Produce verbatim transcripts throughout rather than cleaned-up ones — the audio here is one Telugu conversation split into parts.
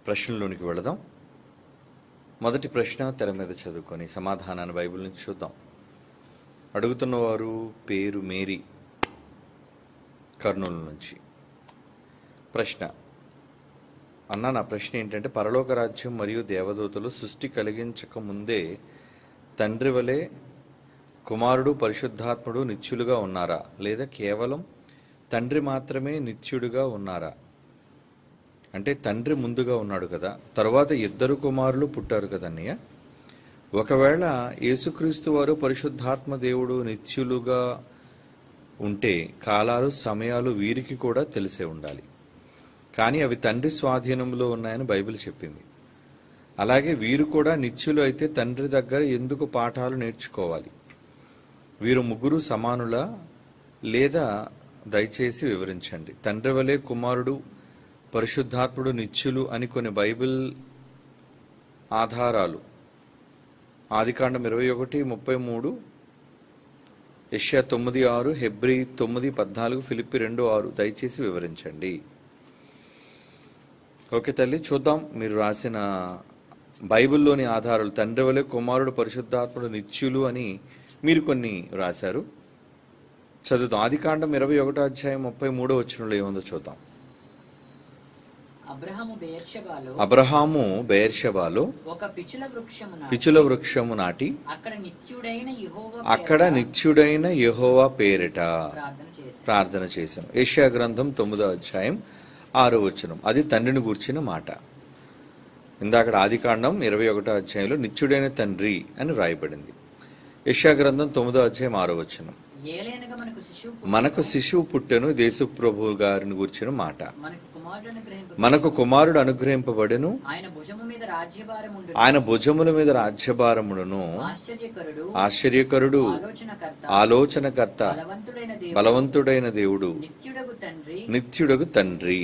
ప్రశ్నలోనికి వెళదాం. మొదటి ప్రశ్న తెర మీద చదువుకొని సమాధానాన్ని బైబిల్ నుంచి చూద్దాం. అడుగుతున్నవారు పేరు మేరీ, కర్నూలు నుంచి. ప్రశ్న: అన్న, నా ప్రశ్న ఏంటంటే, పరలోక రాజ్యం మరియు దేవదూతలు సృష్టి కలిగించక ముందే తండ్రి వలె కుమారుడు పరిశుద్ధాత్ముడు నిత్యులుగా ఉన్నారా, లేదా కేవలం తండ్రి మాత్రమే నిత్యుడుగా ఉన్నారా? అంటే తండ్రి ముందుగా ఉన్నాడు కదా, తర్వాత ఇద్దరు కుమారులు పుట్టారు కదన్నయ్య. ఒకవేళ యేసుక్రీస్తు వారు పరిశుద్ధాత్మ దేవుడు నిత్యులుగా ఉంటే కాలాలు సమయాలు వీరికి కూడా తెలిసే ఉండాలి. కానీ అవి తండ్రి స్వాధీనంలో ఉన్నాయని బైబిల్ చెప్పింది. అలాగే వీరు కూడా నిత్యులు అయితే తండ్రి దగ్గర ఎందుకు పాఠాలు నేర్చుకోవాలి? వీరు ముగ్గురు సమానులా, లేదా దయచేసి వివరించండి. తండ్రి వలె కుమారుడు పరిశుద్ధాత్ముడు నిత్యులు అని కొన్ని బైబిల్ ఆధారాలు, ఆదికాండం ఇరవై ఒకటి ముప్పై మూడు, యెషయా తొమ్మిది ఆరు, హెబ్రీ తొమ్మిది పద్నాలుగు, ఫిలిప్పి రెండు ఆరు, దయచేసి వివరించండి. ఓకే తల్లి, చూద్దాం మీరు రాసిన బైబిల్లోని ఆధారాలు. తండ్రి వలె కుమారుడు పరిశుద్ధాత్ముడు నిత్యులు అని మీరు కొన్ని రాశారు. చదువుతాం. ఆదికాండం ఇరవై ఒకటో అధ్యాయం ముప్పై మూడో వచనంలో ఏముందో చూద్దాం. అబ్రహాము బెయేర్షెబాలో ఒక పిచుల వృక్షము పిచుల వృక్షము నాటి అక్కడ నిత్యుడైన యెహోవా అక్కడ నిత్యుడైన యెహోవా పేరిట ప్రార్థన చేశాను. యెషయా గ్రంథం తొమ్మిదో అధ్యాయం ఆరో వచనం. అది తండ్రిని గూర్చిన మాట. ఇందాక ఆదికాండం ఇరవై ఒకటో అధ్యాయంలో నిత్యుడైన తండ్రి అని రాయబడింది. యెషయా గ్రంథం తొమ్మిదో అధ్యాయం ఆరో వచనం. మనకు శిశువు పుట్టెను, దేశ ప్రభు గారిని గూర్చిన మాట. మనకు కుమారుడు అనుగ్రహింపబడెను, ఆయన భుజముల మీద రాజ్యభారమును. ఆశ్చర్యకరుడు, ఆలోచనకర్త, బలవంతుడైన దేవుడు, నిత్యుడగు తండ్రి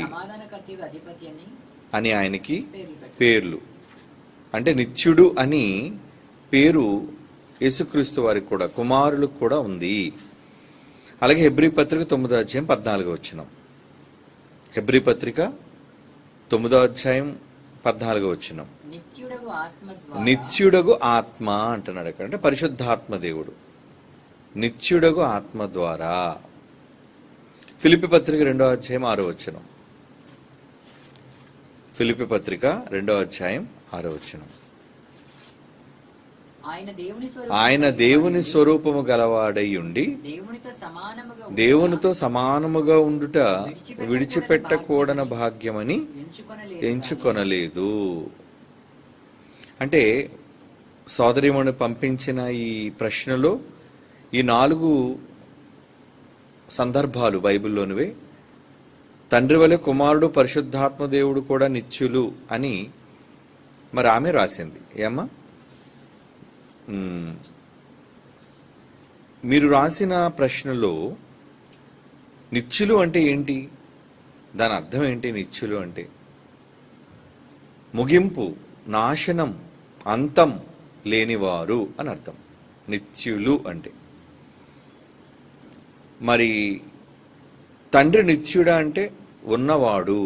అని ఆయనకి పేర్లు. అంటే నిత్యుడు అని పేరు యేసుక్రీస్తు వారికి కూడా, కుమారులకు కూడా ఉంది. అలాగే హెబ్రీ పత్రిక తొమ్మిదో అధ్యాయం పద్నాలుగు వచనం. హెబ్రీ పత్రిక తొమ్మిదో అధ్యాయం పద్నాలుగు వచనం. నిత్యుడగు ఆత్మ అంటున్నాడు అక్కడ. అంటే పరిశుద్ధాత్మ దేవుడు నిత్యుడగు ఆత్మ ద్వారా. ఫిలిప్పి పత్రిక రెండో అధ్యాయం ఆరో వచనం. ఫిలిప్పి పత్రిక రెండో అధ్యాయం ఆరో వచనం. ఆయన దేవుని స్వరూపము గలవాడై ఉండి దేవునితో సమానముగా ఉండుట విడిచిపెట్టకూడన భాగ్యమని ఎంచుకొనలేదు. అంటే సోదరిమణి పంపించిన ఈ ప్రశ్నలో ఈ నాలుగు సందర్భాలు బైబిల్లోనివే. తండ్రి వలె కుమారుడు పరిశుద్ధాత్మ దేవుడు కూడా నిత్యులు అని మరి ఆమె రాసింది. ఏమ్మా, మీరు రాసిన ప్రశ్నలో నిత్యులు అంటే ఏంటి? దాని అర్థం ఏంటి? నిత్యులు అంటే ముగింపు, నాశనం, అంతం లేనివారు అని అర్థం నిత్యులు అంటే. మరి తండ్రి నిత్యుడా అంటే ఉన్నవాడు,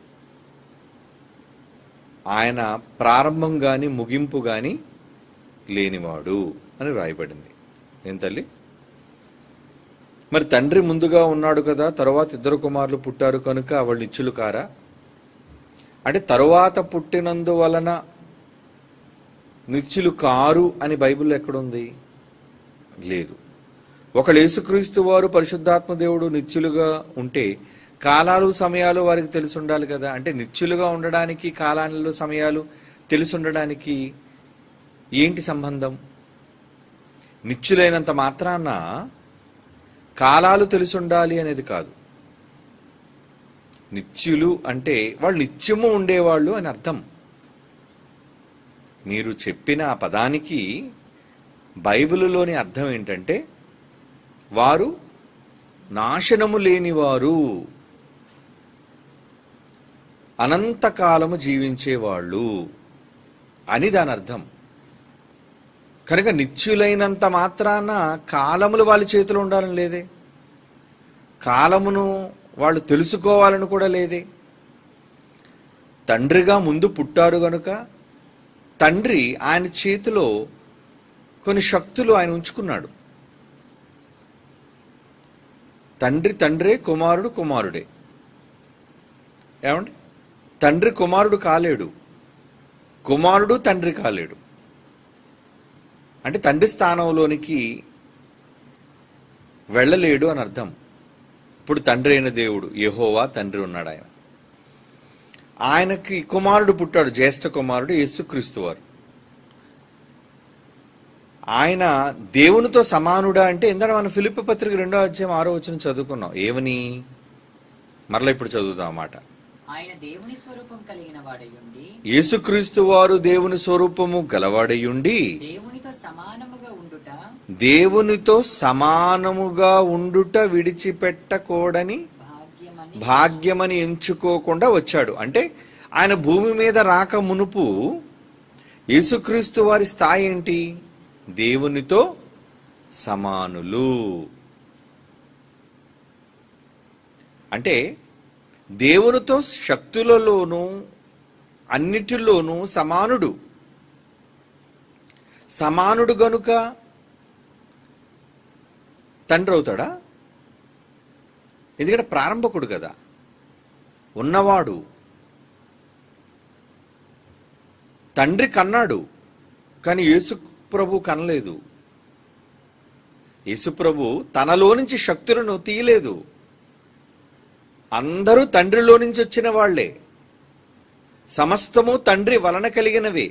ఆయన ప్రారంభం కానీ ముగింపు కానీ లేనివాడు అని రాయబడింది. ఏం తల్లి? మరి తండ్రి ముందుగా ఉన్నాడు కదా, తరువాత ఇద్దరు కుమారులు పుట్టారు కనుక వాళ్ళు నిత్యులు కారా? అంటే తరువాత పుట్టినందువలన నిత్యులు కారు అని బైబిల్లో ఎక్కడుంది? లేదు. ఒకళ్ళు యేసుక్రీస్తు వారు పరిశుద్ధాత్మ దేవుడు నిత్యులుగా ఉంటే కాలాలు సమయాలు వారికి తెలిసి ఉండాలి కదా. అంటే నిత్యులుగా ఉండడానికి కాలాలు సమయాలు తెలిసి ఉండడానికి ఏంటి సంబంధం? నిత్యులైనంత మాత్రాన కాలాలు తెలిసి ఉండాలి అనేది కాదు. నిత్యులు అంటే వాళ్ళు నిత్యము ఉండేవాళ్ళు అని అర్థం. మీరు చెప్పిన ఆ పదానికి బైబిలులోని అర్థం ఏంటంటే వారు నాశనము లేనివారు, అనంతకాలము జీవించేవాళ్ళు అని దాని అర్థం. కనుక నిత్యులైనంత మాత్రాన కాలములు వాళ్ళ చేతిలో ఉండాలని లేదే, కాలమును వాళ్ళు తెలుసుకోవాలని కూడా లేదే. తండ్రిగా ముందు పుట్టారు గనుక తండ్రి ఆయన చేతిలో కొన్ని శక్తులు ఆయన ఉంచుకున్నాడు. తండ్రి తండ్రే, కుమారుడు కుమారుడే. ఏమండి? తండ్రి కుమారుడు కాలేడు, కుమారుడు తండ్రి కాలేడు. అంటే తండ్రి స్థానంలోనికి వెళ్ళలేడు అని అర్థం. ఇప్పుడు తండ్రి అయిన దేవుడు యెహోవా తండ్రి ఉన్నాడు. ఆయన ఆయనకి కుమారుడు పుట్టాడు, జ్యేష్ఠ కుమారుడు యేసుక్రీస్తు వారు. ఆయన దేవునితో సమానుడా అంటే ఎందుకంటే మనం ఫిలిప్పీ పత్రిక రెండో అధ్యాయం ఆరో వచనం చదువుకున్నాం. ఏమని? మరలా ఇప్పుడు చదువుదాం అన్నమాట. ఆయన దేవుని స్వరూపం కలిగిన వాడయుండి, యేసుక్రీస్తు వారు దేవుని స్వరూపము గలవాడయుండి దేవునితో సమానముగా ఉండుట దేవునితో సమానముగా ఉండుట విడిచిపెట్టకూడని భాగ్యమని భాగ్యమని ఎంచుకోకుండా వచ్చాడు. అంటే ఆయన భూమి మీద రాక మునుపు యేసుక్రీస్తు వారి స్థాయి ఏంటి? దేవునితో సమానులు. అంటే దేవునితో శక్తులలోనూ అన్నిటిలోనూ సమానుడు. సమానుడు గనుక తండ్రి అవుతాడా? ఎందుకంటే ప్రారంభకుడు కదా, ఉన్నవాడు. తండ్రి కన్నాడు, కానీ యేసు ప్రభు కనలేదు. యేసు ప్రభు తనలో నుంచి శక్తులను తీయలేదు. అందరూ తండ్రిలో నుంచి వచ్చిన వాళ్లే, సమస్తము తండ్రి వలన కలిగినవే.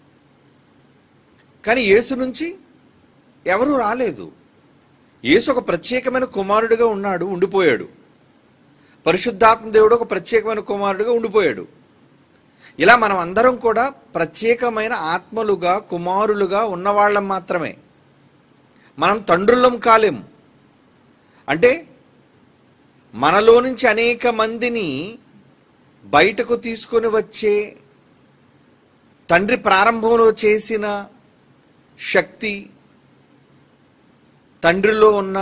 కానీ యేసు నుంచి ఎవరూ రాలేదు. యేసు ఒక ప్రత్యేకమైన కుమారుడిగా ఉన్నాడు, ఉండిపోయాడు. పరిశుద్ధాత్మ దేవుడు ఒక ప్రత్యేకమైన కుమారుడిగా ఉండిపోయాడు. ఇలా మనం అందరం కూడా ప్రత్యేకమైన ఆత్మలుగా, కుమారులుగా ఉన్నవాళ్ళం మాత్రమే. మనం తండ్రులం కాలేం. అంటే మనలో నుంచి అనేక మందిని బయటకు తీసుకొని వచ్చే తండ్రి ప్రారంభంలో చేసిన శక్తి, తండ్రిలో ఉన్న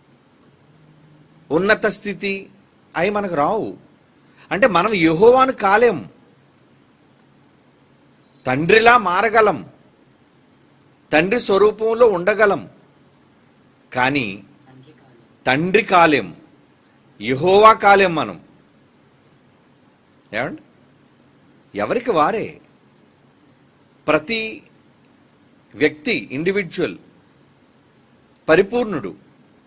ఉన్నత స్థితి అవి మనకు రావు. అంటే మనం యెహోవాను కాలేం. తండ్రిలా మారగలం, తండ్రి స్వరూపంలో ఉండగలం, కానీ తండ్రి కాలేం, యెహోవా కాలేం మనం. ఏమండి? ఎవరికి వారే. ప్రతి వ్యక్తి ఇండివిజువల్, పరిపూర్ణుడు.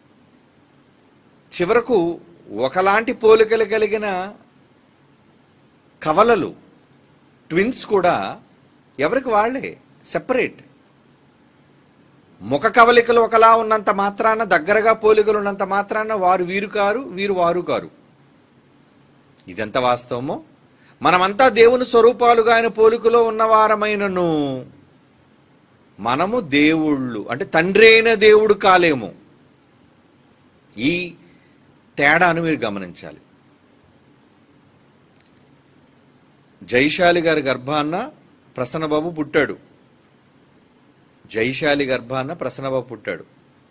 చివరకు ఒకలాంటి పోలికలు కలిగిన కవలలు, ట్విన్స్ కూడా ఎవరికి వాళ్ళే, సెపరేట్. ముఖ కవలికలు ఒకలా ఉన్నంత మాత్రాన, దగ్గరగా పోలికలు ఉన్నంత మాత్రాన వారు వీరు కారు, వీరు వారు కారు. ఇదెంత వాస్తవమో. మనమంతా దేవుని స్వరూపాలుగా ఆయన పోలికలో ఉన్నవారమైనను మనము దేవుళ్ళు, అంటే తండ్రి అయిన దేవుడు కాలేము. ఈ తేడాను మీరు గమనించాలి. జైశాలి గారి గర్భాన్న ప్రసన్నబాబు పుట్టాడు. జైశాలి గర్భాన్న ప్రసన్నబాబు పుట్టాడు.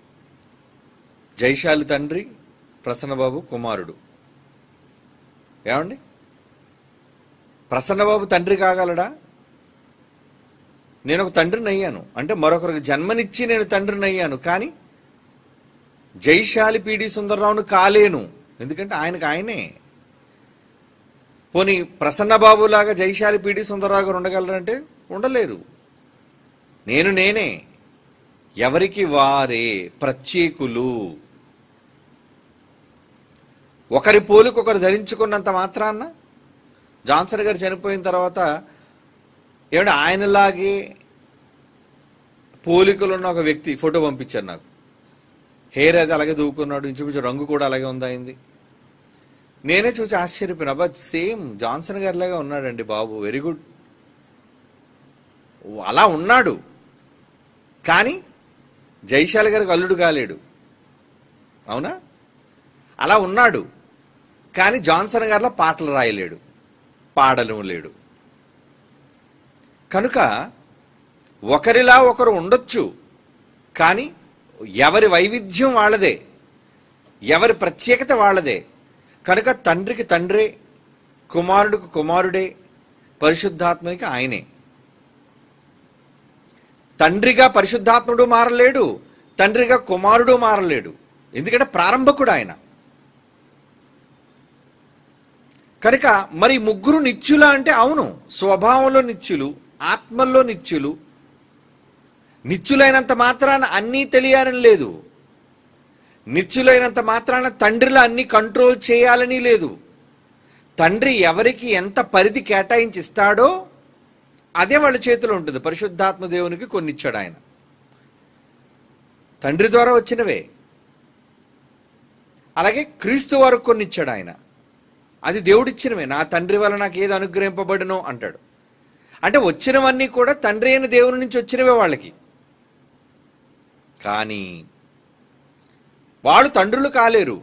జైశాలి తండ్రి, ప్రసన్నబాబు కుమారుడు. ఏమండి? ప్రసన్నబాబు తండ్రి కాగలడా? నేను ఒక తండ్రిని అయ్యాను అంటే మరొకరికి జన్మనిచ్చి నేను తండ్రిని అయ్యాను, కానీ జైశాలి పీడి సుందరరావును కాలేను. ఎందుకంటే ఆయనకు ఆయనే. పోనీ ప్రసన్నబాబులాగా జైశాలి పీడి సుందరరావు గారు ఉండగలరంటే ఉండలేరు. నేను నేనే. ఎవరికి వారే ప్రత్యేకులు. ఒకరి పోలిక ఒకరు ధరించుకున్నంత మాత్రాన్న జాన్సన్ గారు చనిపోయిన తర్వాత ఏమంటే ఆయనలాగే పోలికలు ఉన్న ఒక వ్యక్తి ఫోటో పంపించారు నాకు. హెయిర్ అది అలాగే దూకున్నాడు, ఇంచుమించు రంగు కూడా అలాగే ఉందయింది. నేనే చూసి ఆశ్చర్యపోయినా, అబ్బా సేమ్ జాన్సన్ గారిలాగా ఉన్నాడండి బాబు, వెరీ గుడ్. అలా ఉన్నాడు, కానీ జైశాలి గారికి అల్లుడు కాలేడు. అవునా? అలా ఉన్నాడు, కానీ జాన్సన్ గారిలో పాటలు రాయలేడు, పాడలేము లేడు. కనుక ఒకరిలా ఒకరు ఉండొచ్చు, కానీ ఎవరి వైవిధ్యం వాళ్ళదే, ఎవరి ప్రత్యేకత వాళ్ళదే. కనుక తండ్రికి తండ్రే, కుమారుడికి కుమారుడే, పరిశుద్ధాత్మనికి ఆయనే. తండ్రిగా పరిశుద్ధాత్ముడు మారలేడు, తండ్రిగా కుమారుడు మారలేడు. ఎందుకంటే ప్రారంభకుడు ఆయన. కనుక మరి ముగ్గురు నిత్యులా అంటే అవును, స్వభావంలో నిత్యులు, ఆత్మల్లో నిత్యులు. నిత్యులైనంత మాత్రాన అన్నీ తెలియాలని లేదు, నిత్యులైనంత మాత్రాన తండ్రిలో అన్ని కంట్రోల్ చేయాలని లేదు. తండ్రి ఎవరికి ఎంత పరిధి కేటాయించి ఇస్తాడో అదే వాళ్ళ చేతిలో ఉంటుంది. పరిశుద్ధాత్మ దేవునికి కొన్ని ఇచ్చాడు ఆయన, తండ్రి ద్వారా వచ్చినవే. అలాగే క్రీస్తు వారికి కొన్ని ఇచ్చాడు ఆయన, అది దేవుడిచ్చినవే. నా తండ్రి వల్ల నాకు ఏది అనుగ్రహింపబడినో అంటాడు. అంటే వచ్చినవన్నీ కూడా తండ్రి అయిన దేవుని నుంచి వచ్చినవే వాళ్ళకి. కానీ వాళ్ళు తండ్రులు కాలేరు.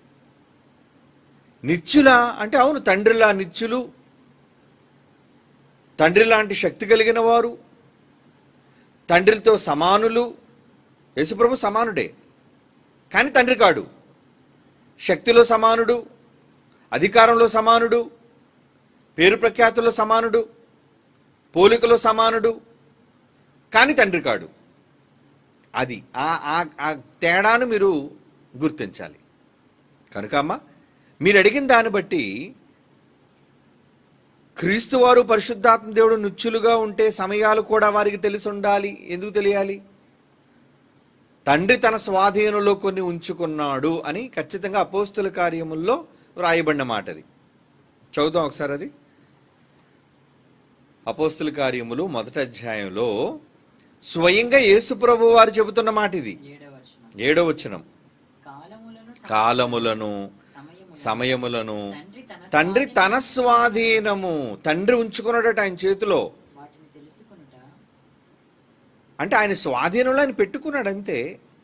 నిత్యులా అంటే అవును, తండ్రిలా నిత్యులు, తండ్రి లాంటి శక్తి కలిగిన వారు, తండ్రితో సమానులు. యేసుప్రభు సమానుడే, కానీ తండ్రి కాడు. శక్తిలో సమానుడు, అధికారంలో సమానుడు, పేరు ప్రఖ్యాతుల్లో సమానుడు, పోలికలో సమానుడు, కానీ తండ్రి కాడు. అది ఆ తేడాను మీరు గుర్తించాలి. కనుక అమ్మ, మీరు అడిగిన దాన్ని బట్టి క్రీస్తు వారు పరిశుద్ధాత్మ దేవుడు నిత్యులుగా ఉంటే సమయాలు కూడా వారికి తెలిసి ఉండాలి. ఎందుకు తెలియాలి? తండ్రి తన స్వాధీనంలో కొన్ని ఉంచుకున్నాడు అని ఖచ్చితంగా అపోస్తుల కార్యముల్లో వ్రాయబడిన మాట. అది చదువుతాం ఒకసారి. అది అపోస్తుల కార్యములు మొదటి అధ్యాయంలో స్వయంగా యేసు ప్రభు వారు చెబుతున్న మాట ఇది. ఏడవ వచనం, కాలములను సమయములను తండ్రి తన స్వాధీనము, తండ్రి ఉంచుకున్నాడట ఆయన చేతిలో. అంటే ఆయన స్వాధీనంలో ఆయన పెట్టుకున్నాడు అంతే.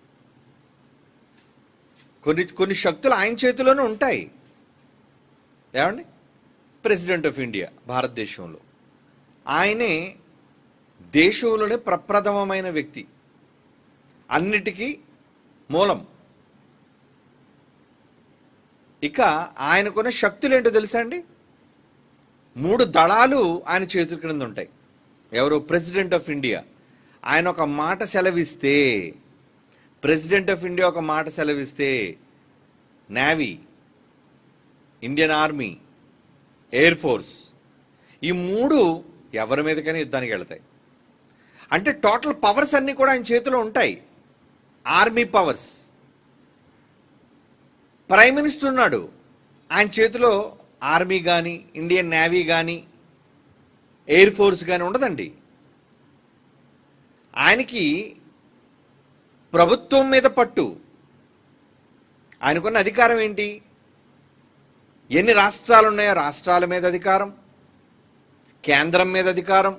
కొన్ని కొన్ని శక్తులు ఆయన చేతిలోనే ఉంటాయి. ఏమండి, ప్రెసిడెంట్ ఆఫ్ ఇండియా భారతదేశంలో ఆయనే దేశంలోనే ప్రప్రథమమైన వ్యక్తి, అన్నిటికీ మూలం. ఇక ఆయనకున్న శక్తులు ఏంటో తెలుసా అండి? మూడు దళాలు ఆయన చేతుల క్రింద ఉంటాయి. ఎవరు? President of India. ఆయన ఒక మాట సెలవిస్తే, ప్రెసిడెంట్ ఆఫ్ ఇండియా ఒక మాట సెలవిస్తే navy, Indian army, air force, ఈ మూడు ఎవరి మీదకైనా యుద్ధానికి వెళతాయి. అంటే టోటల్ పవర్స్ అన్నీ కూడా ఆయన చేతిలో ఉంటాయి. Army powers. ప్రైమ్ మినిస్టర్ ఉన్నాడు, ఆయన చేతిలో ఆర్మీ కానీ, ఇండియన్ నేవీ కానీ, ఎయిర్ ఫోర్స్ కానీ ఉండదండి. ఆయనకి ప్రభుత్వం మీద పట్టు. ఆయనకున్న అధికారం ఏంటి? ఎన్ని రాష్ట్రాలు ఉన్నాయో రాష్ట్రాల మీద అధికారం, కేంద్రం మీద అధికారం,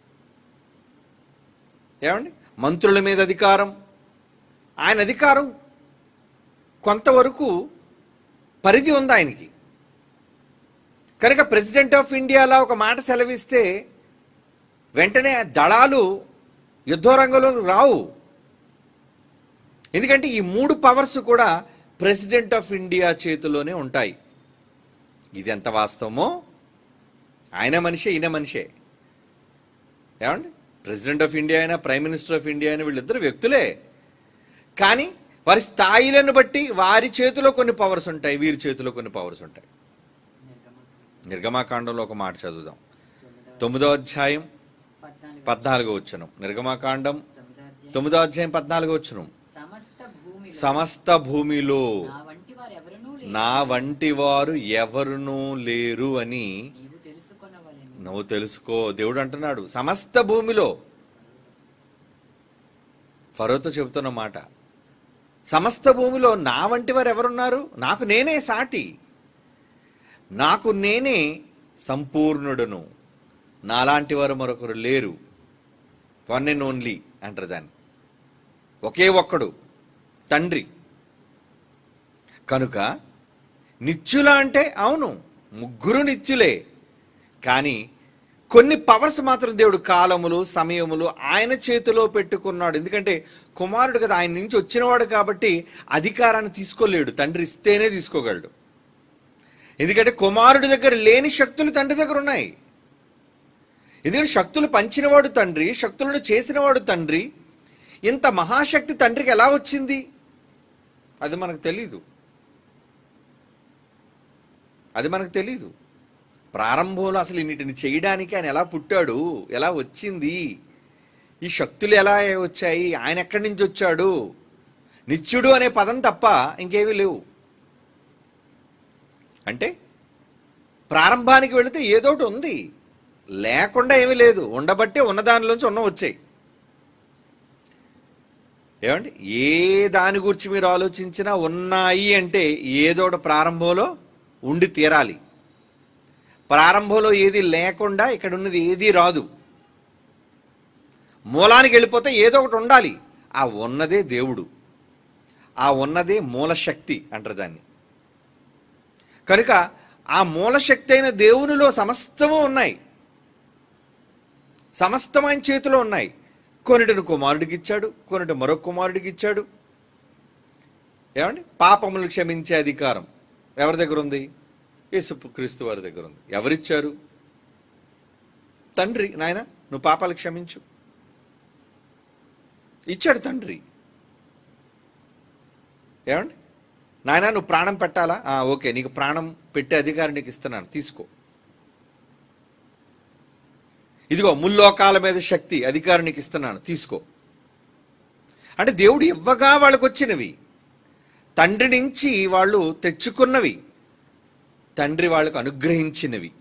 ఏమండి, మంత్రుల మీద అధికారం. ఆయన అధికారం కొంతవరకు పరిధి ఉంది ఆయనకి. కనుక ప్రెసిడెంట్ ఆఫ్ ఇండియాలో ఒక మాట సెలవిస్తే వెంటనే దళాలు యుద్ధరంగంలో రావు. ఎందుకంటే ఈ మూడు పవర్స్ కూడా ప్రెసిడెంట్ ఆఫ్ ఇండియా చేతిలోనే ఉంటాయి. ఇది ఎంత వాస్తవమో, ఆయన మనిషే, ఈయన మనిషే. ఏమండి, ప్రెసిడెంట్ ఆఫ్ ఇండియా అయినా ప్రైమ్ మినిస్టర్ ఆఫ్ ఇండియా అయినా వీళ్ళిద్దరు వ్యక్తులే. కానీ వారి స్థాయిలను బట్టి వారి చేతిలో కొన్ని పవర్స్ ఉంటాయి, వీరి చేతిలో కొన్ని పవర్స్ ఉంటాయి. నిర్గమాకాండంలో ఒక మాట చదువుదాం. తొమ్మిదో అధ్యాయం పద్నాలుగో వచనం. నిర్గమాకాండం తొమ్మిదో అధ్యాయం పద్నాలుగో వచనం. సమస్త భూమిలో నా వంటి వారు ఎవరునూ లేరు అని నువ్వు తెలుసుకో. దేవుడు అంటున్నాడు సమస్త భూమిలో. ఫరోతో చెబుతున్న మాట, సమస్త భూమిలో నా వంటి వారు ఎవరున్నారు? నాకు నేనే సాటి, నాకు నేనే సంపూర్ణుడును, నాలాంటి వారు మరొకరు లేరు. వన్ అండ్ ఓన్లీ అంటారు దాన్ని. ఒకే ఒక్కడు తండ్రి. కనుక నిత్యుల అంటే అవును, ముగ్గురు నిత్యులే. కానీ కొన్ని పవర్స్ మాత్రం దేవుడు కాలములు సమయములు ఆయన చేతిలో పెట్టుకున్నాడు. ఎందుకంటే కుమారుడు కదా, ఆయన నుంచి వచ్చినవాడు కాబట్టి అధికారాన్ని తీసుకోలేడు, తండ్రి ఇస్తేనే తీసుకోగలడు. ఎందుకంటే కుమారుడి దగ్గర లేని శక్తులు తండ్రి దగ్గర ఉన్నాయి. ఎందుకంటే శక్తులు పంచినవాడు తండ్రి, శక్తులను చేసినవాడు తండ్రి. ఇంత మహాశక్తి తండ్రికి ఎలా వచ్చింది అది మనకు తెలీదు. అది మనకు తెలీదు. ప్రారంభంలో అసలు వీటిని చేయడానికి ఆయన ఎలా పుట్టాడు, ఎలా వచ్చింది, ఈ శక్తులు ఎలా వచ్చాయి, ఆయన ఎక్కడి నుంచి వచ్చాడు, నిత్యుడు అనే పదం తప్ప ఇంకేమీ లేవు. అంటే ప్రారంభానికి వెళితే ఏదో ఒకటి ఉంది, లేకుండా ఏమీ లేదు. ఉండబట్టే ఉన్న దానిలోంచి ఉన్న వచ్చాయి. ఏమండి, ఏ దాని గురించి మీరు ఆలోచించినా ఉన్నాయి అంటే ఏదో ఒకటి ప్రారంభంలో ఉండి తీరాలి. ప్రారంభంలో ఏది లేకుండా ఇక్కడ ఉన్నది ఏది రాదు. మూలానికి వెళ్ళిపోతే ఏదో ఒకటి ఉండాలి. ఆ ఉన్నదే దేవుడు, ఆ ఉన్నదే మూలశక్తి అంటారు దాన్ని. కనుక ఆ మూలశక్తి అయిన దేవునిలో సమస్తము ఉన్నాయి, సమస్తం ఆయన చేతిలో ఉన్నాయి. కొన్నిటిని కుమారుడికి ఇచ్చాడు, కొన్నిటి మరొక కుమారుడికి ఇచ్చాడు. ఏమండి, పాపములు క్షమించే అధికారం ఎవరి దగ్గర ఉంది? యేసుక్రీస్తు వారి దగ్గర ఉంది. ఎవరిచ్చారు? తండ్రి. నాయన నువ్వు పాపాలు క్షమించు ఇచ్చాడు తండ్రి. ఏమండి, నాయన నువ్వు ప్రాణం పెట్టాలా? ఓకే, నీకు ప్రాణం పెట్టే అధికారం నీకు ఇస్తున్నాను, తీసుకో. ఇదిగో ముల్లోకాల మీద శక్తి అధికారం నీకు ఇస్తున్నాను, తీసుకో. అంటే దేవుడు ఇవ్వగా వాళ్ళకు వచ్చినవి, తండ్రి నుంచి వాళ్ళు తెచ్చుకున్నవి, తండ్రి వాళ్ళకు అనుగ్రహించినవి.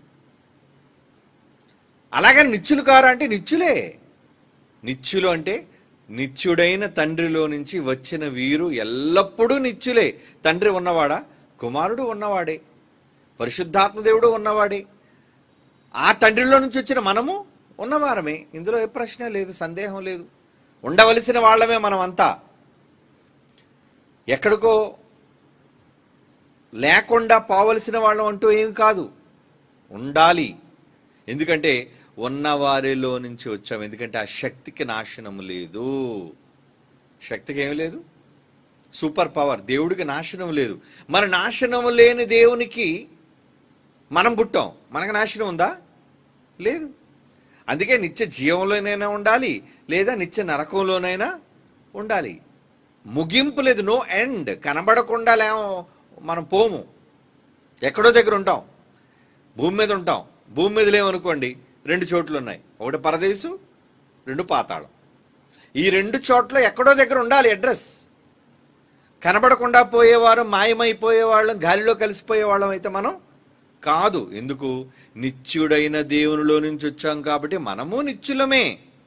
అలాగని నిత్యులు కారా అంటే నిత్యులే. నిత్యులు అంటే నిత్యుడైన తండ్రిలో నుంచి వచ్చిన వీరు ఎల్లప్పుడూ నిత్యులే. తండ్రి ఉన్నవాడా? కుమారుడు ఉన్నవాడే, పరిశుద్ధాత్మ దేవుడు ఉన్నవాడే. ఆ తండ్రిలో నుంచి వచ్చిన మనము ఉన్నవారమే. ఇందులో ఏ ప్రశ్న లేదు, సందేహం లేదు. ఉండవలసిన వాళ్ళమే మనం అంతా. ఎక్కడికో లేకుండా పోవలసిన వాళ్ళం అంటూ ఏమి కాదు, ఉండాలి. ఎందుకంటే ఉన్నవారిలో నుంచి వచ్చాము. ఎందుకంటే ఆ శక్తికి నాశనము లేదు. శక్తికి ఏమి లేదు, సూపర్ పవర్. దేవుడికి నాశనం లేదు. మరి నాశనము లేని దేవునికి మనం పుట్టాం, మనకు నాశనం ఉందా? లేదు. అందుకే నిత్య జీవంలోనైనా ఉండాలి, లేదా నిత్య నరకంలోనైనా ఉండాలి. ముగింపు లేదు, నో ఎండ్. కనబడకుండా లేమో మనం పోము, ఎక్కడో దగ్గర ఉంటాం. భూమి మీద ఉంటాం, భూమి మీద లేవనుకోండి రెండు చోట్లు ఉన్నాయి, ఒకటి పరదేశు, రెండు పాతాళం. ఈ రెండు చోట్ల ఎక్కడో దగ్గర ఉండాలి అడ్రస్. కనబడకుండా పోయేవారు, మాయమైపోయేవాళ్ళం, గాలిలో కలిసిపోయేవాళ్ళం అయితే మనం కాదు. ఎందుకు? నిత్యుడైన దేవునిలో నుంచి వచ్చాం కాబట్టి మనము నిత్యులమే.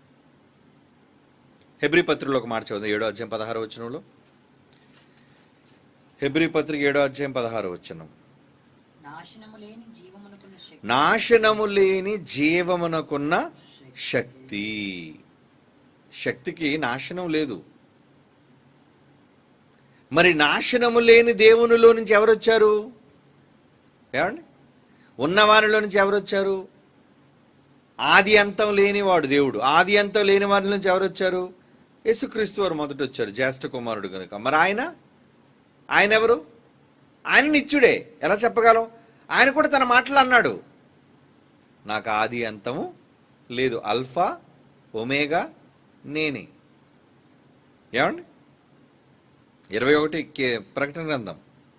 హెబ్రీ పత్రికలో ఒక మాట చదువు, ఏడో అధ్యాయం పదహారు వచనంలో. హెబ్రీ పత్రిక ఏడో అధ్యాయం పదహారు వచనం. నాశనము లేని జీవమునకున్న శక్తి, నాశనము లేని జీవమునకున్న శక్తి. శక్తికి నాశనం లేదు. మరి నాశనము లేని దేవునిలో నుంచి ఎవరు వచ్చారు? ఏమండి, ఉన్నవారిలో నుంచి ఎవరు వచ్చారు? ఆది అంతం లేనివాడు దేవుడు. ఆది అంతం లేని వారి నుంచి ఎవరు వచ్చారు? యేసుక్రీస్తు వారు మొదట వచ్చారు, జ్యేష్ఠ కుమారుడు కనుక. మరి ఆయన ఆయన ఎవరు? ఆయన నిత్యుడే. ఎలా చెప్పగలం? ఆయన కూడా తన మాటలు అన్నాడు, నాకు ఆది అంతము లేదు, అల్ఫా ఒమేగా నేనే. ఏమండి, ఇరవై ఒకటి ప్రకటన గ్రంథం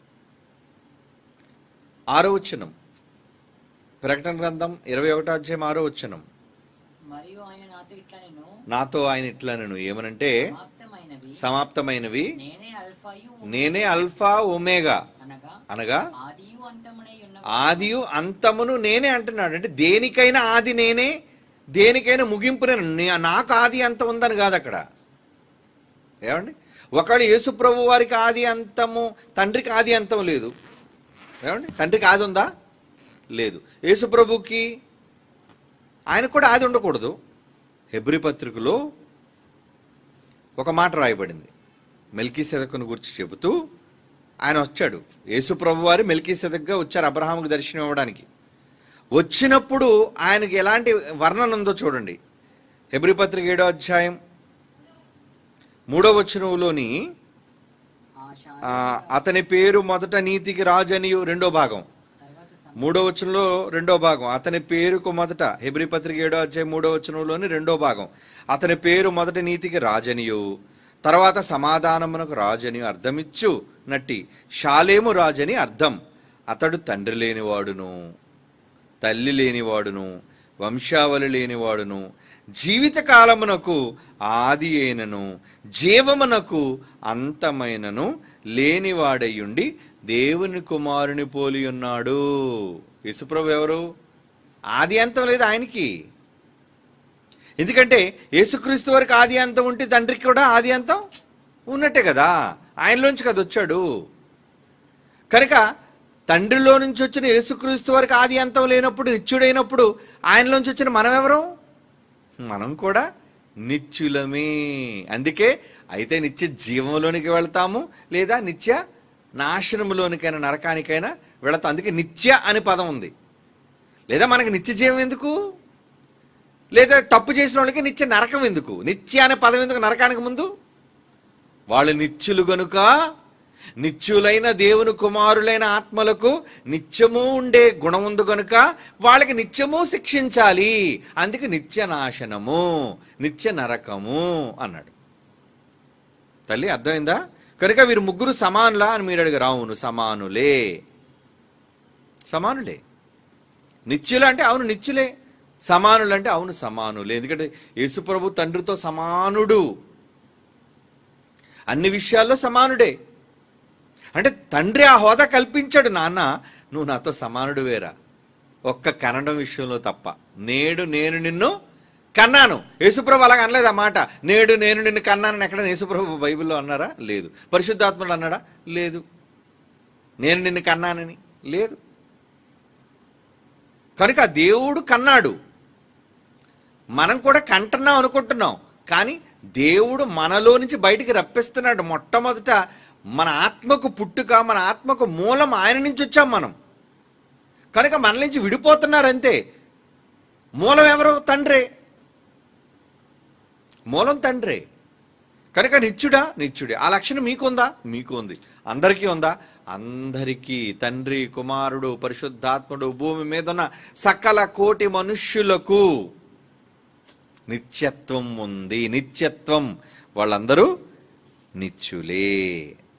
ఆరో వచనం. ప్రకటన గ్రంథం ఇరవై ఒకటో అధ్యాయం ఆరో వచనం. మరియు ఆయన నాతో ఇట్లా నేను నాతో ఆయన ఇట్లా నేను ఏమనంటే, సమాప్తమైనవి సమాప్తమైనవి నేనే అల్ఫాయు నేనే అల్ఫా ఒమేగా అనగా అనగా ఆదియు అంతమునై ఉన్న ఆదియు అంతమును నేనే అంటున్నాడు. అంటే దేనికైనా ఆది నేనే, దేనికైనా ముగింపు నేను. నే- నాకు ఆది అంతం ఉందని కాదు అక్కడ. ఏమండి, ఒకళ్ళు యేసు ప్రభు వారికి ఆది అంతము, తండ్రికి ఆది అంతం లేదు. ఏమండి, తండ్రికి ఆది ఉందా? లేదు. యేసు ప్రభుకి ఆయన కూడా ఆది ఉండకూడదు. హెబ్రీ పత్రికలో ఒక మాట రాయబడింది, మెల్కీసెదకును గురించి చెబుతూ ఆయన వచ్చాడు. యేసు ప్రభు వారు మెల్కీసెదకుగా వచ్చారు అబ్రహాముకు దర్శనం ఇవ్వడానికి. వచ్చినప్పుడు ఆయనకి ఎలాంటి వర్ణన ఉందో చూడండి. హెబ్రీ పత్రిక ఏడో అధ్యాయం మూడో వచనంలోని ఆశ ఆ, అతని పేరు మొదట నీతికి రాజు అనియు, రెండో భాగం తర్వాత మూడో వచనంలో రెండో భాగం, అతని పేరుకు మొదట, హెబ్రీ పత్రిక ఏడో అధ్యాయం మూడో వచనంలోని రెండో భాగం, అతని పేరు మొదటి నీతికి రాజనియు తర్వాత సమాధానమునకు రాజని అర్థమిచ్చు నట్టి షాలేము రాజని అర్థం. అతడు తండ్రి లేనివాడును, తల్లి లేనివాడును, వంశావళి లేనివాడును, జీవితకాలమునకు ఆది అయినను జీవమునకు అంతమైనను లేనివాడయ్యుండి దేవుని కుమారుని పోలి ఉన్నాడు. యేసుప్రభు ఎవరు? ఆది అంతం లేదు ఆయనకి. ఎందుకంటే యేసుక్రీస్తు వరకు ఆది అంతం ఉంటే తండ్రికి కూడా ఆది అంతం ఉన్నట్టే కదా, ఆయనలోంచి కదా వచ్చాడు. కనుక తండ్రిలో నుంచి వచ్చిన యేసుక్రీస్తు వరకు ఆది అంతం లేనప్పుడు, నిత్యుడైనప్పుడు ఆయనలోంచి వచ్చిన మనం ఎవరు? మనం కూడా నిత్యులమే. అందుకే అయితే నిత్య జీవంలోనికి వెళ్తాము, లేదా నిత్య నాశనములోనికైనా నరకానికైనా వెళతాం. అందుకే నిత్య అనే పదం ఉంది. లేదా మనకి నిత్య జీవం ఎందుకు? లేదా తప్పు చేసిన వాళ్ళకి నిత్య నరకం ఎందుకు? నిత్య అనే పదం ఎందుకు నరకానికి ముందు? వాళ్ళు నిత్యులు గనుక, నిత్యులైన దేవుని కుమారులైన ఆత్మలకు నిత్యము ఉండే గుణం ఉంది గనుక వాళ్ళకి నిత్యము శిక్షించాలి. అందుకే నిత్య నాశనము, నిత్య నరకము అన్నాడు. తల్లి అర్థమైందా? కనుక వీరు ముగ్గురు సమానులా అని మీరు అడిగారు. అవును, సమానులే, సమానులే. నిత్యులు అంటే అవును నిత్యులే, సమానులు అంటే అవును సమానులే. ఎందుకంటే యేసుప్రభు తండ్రితో సమానుడు, అన్ని విషయాల్లో సమానుడే. అంటే తండ్రి ఆ హోదా కల్పించాడు. నాన్న నువ్వు నాతో సమానుడు వేరా, ఒక్క కనడం విషయంలో తప్ప. నేడు నేను నిన్ను కన్నాను. యేసుప్రభు అలాగ అనలేదు ఆ మాట. నేడు నేను నిన్ను కన్నానని ఎక్కడ యేసుప్రభు బైబిల్లో అన్నారా? లేదు. పరిశుద్ధాత్ముడు అన్నాడా? లేదు. నేను నిన్ను కన్నానని లేదు. కనుక దేవుడు కన్నాడు, మనం కూడా కంటున్నాం అనుకుంటున్నాం. కానీ దేవుడు మనలో నుంచి బయటికి రప్పిస్తున్నాడు. మొట్టమొదట మన ఆత్మకు పుట్టుక, మన ఆత్మకు మూలం ఆయన నుంచి వచ్చాం మనం. కనుక మన నుంచి విడిపోతున్నారు అంతే. మూలం ఎవరు? తండ్రే. మూలం తండ్రే. కనుక నిత్యుడా? నిత్యుడే. ఆ లక్షణం మీకుందా? మీకు ఉంది. అందరికీ ఉందా? అందరికీ. తండ్రి, కుమారుడు, పరిశుద్ధాత్ముడు, భూమి మీద ఉన్న సకల కోటి మనుష్యులకు నిత్యత్వం ఉంది. నిత్యత్వం. వాళ్ళందరూ నిత్యులే.